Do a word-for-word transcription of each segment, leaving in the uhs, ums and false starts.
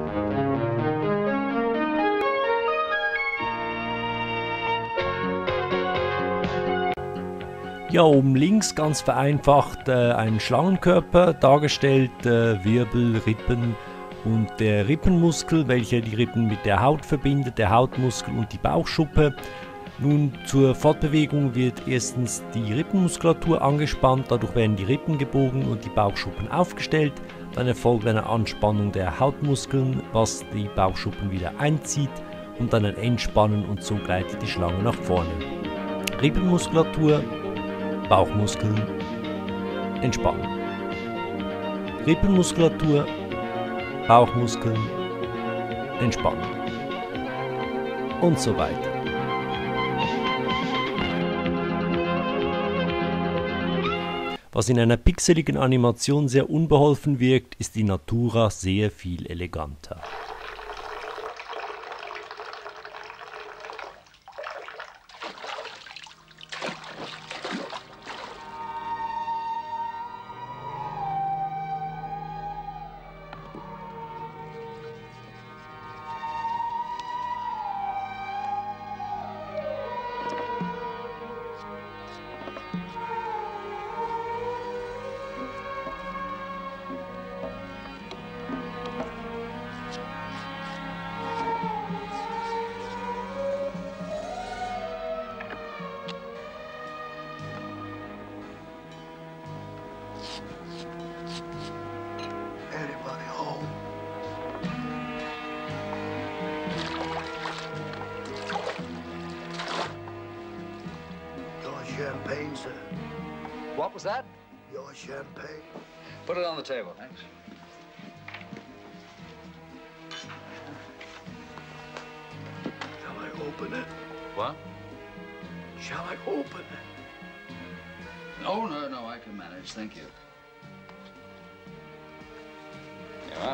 Ja, oben links ganz vereinfacht äh, ein Schlangenkörper dargestellt, äh, Wirbel, Rippen und der Rippenmuskel, welcher die Rippen mit der Haut verbindet, der Hautmuskel und die Bauchschuppe. Nun zur Fortbewegung wird erstens die Rippenmuskulatur angespannt, dadurch werden die Rippen gebogen und die Bauchschuppen aufgestellt. Dann erfolgt eine Anspannung der Hautmuskeln, was die Bauchschuppen wieder einzieht und dann ein Entspannen und so gleitet die Schlange nach vorne. Rippenmuskulatur, Bauchmuskeln, entspannen. Rippenmuskulatur, Bauchmuskeln, entspannen. Und so weiter. Was in einer pixeligen Animation sehr unbeholfen wirkt, ist in Natura sehr viel eleganter. Anybody home? Your champagne, sir. What was that? Your champagne. Put it on the table, thanks. Shall I open it? What? Shall I open it? Oh, no, no, I can manage, thank you. Yeah.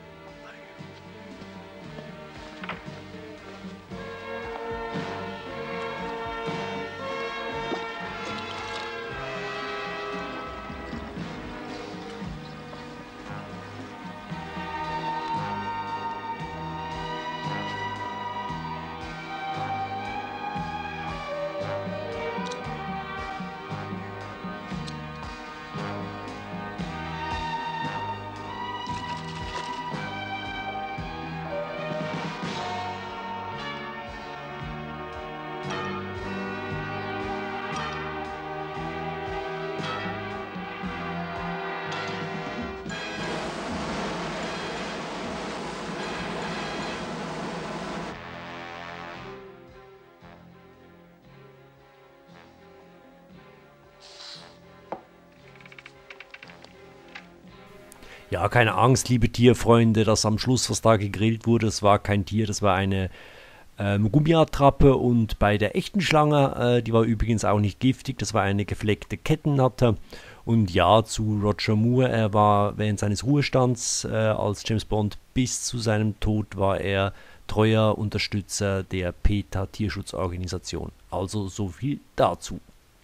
Ja, keine Angst, liebe Tierfreunde, dass am Schluss, was da gegrillt wurde, das war kein Tier, das war eine ähm, Gummiattrappe. Und bei der echten Schlange, äh, die war übrigens auch nicht giftig, das war eine gefleckte Kettennatter. Und ja, zu Roger Moore, er war während seines Ruhestands äh, als James Bond bis zu seinem Tod war er treuer Unterstützer der PETA Tierschutzorganisation. Also so viel dazu.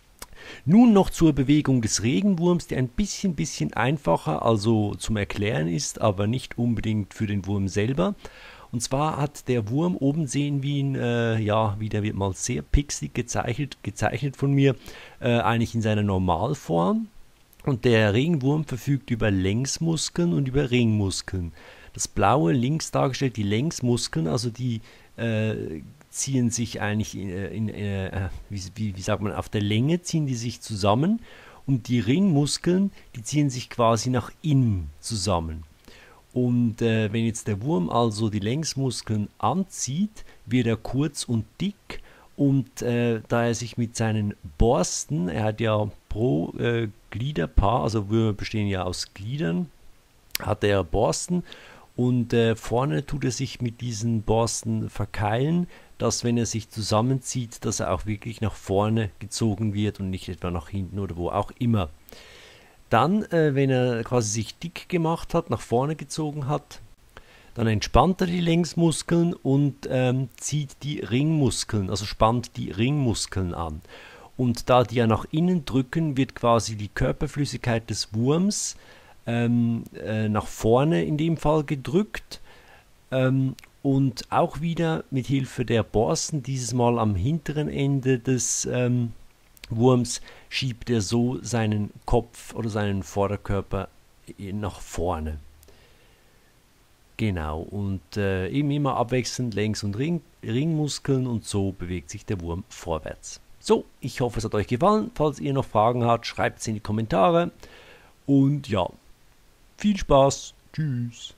Nun noch zur Bewegung des Regenwurms, die ein bisschen, bisschen einfacher, also zum Erklären ist, aber nicht unbedingt für den Wurm selber. Und zwar hat der Wurm, oben sehen wir ihn, äh, ja, wieder wird mal sehr pixelig gezeichnet, gezeichnet von mir, äh, eigentlich in seiner Normalform. Und der Regenwurm verfügt über Längsmuskeln und über Ringmuskeln. Das blaue links dargestellt, die Längsmuskeln, also die äh, ziehen sich eigentlich in, in, in äh, wie, wie, wie sagt man, auf der Länge ziehen die sich zusammen und die Ringmuskeln, die ziehen sich quasi nach innen zusammen. Und äh, wenn jetzt der Wurm also die Längsmuskeln anzieht, wird er kurz und dick und äh, da er sich mit seinen Borsten, er hat ja pro äh, Gliederpaar, also Würmer bestehen ja aus Gliedern, hat er Borsten und äh, vorne tut er sich mit diesen Borsten verkeilen, dass wenn er sich zusammenzieht, dass er auch wirklich nach vorne gezogen wird und nicht etwa nach hinten oder wo auch immer. Dann, äh, wenn er quasi sich dick gemacht hat, nach vorne gezogen hat, dann entspannt er die Längsmuskeln und ähm, zieht die Ringmuskeln, also spannt die Ringmuskeln an. Und da die ja nach innen drücken, wird quasi die Körperflüssigkeit des Wurms ähm, äh, nach vorne in dem Fall gedrückt. Ähm, und auch wieder mit Hilfe der Borsten, dieses Mal am hinteren Ende des ähm, Wurms, schiebt er so seinen Kopf oder seinen Vorderkörper nach vorne. Genau, und äh, eben immer abwechselnd Längs- und Ring, Ringmuskeln, und so bewegt sich der Wurm vorwärts. So, ich hoffe, es hat euch gefallen. Falls ihr noch Fragen habt, schreibt es in die Kommentare. Und ja, viel Spaß. Tschüss.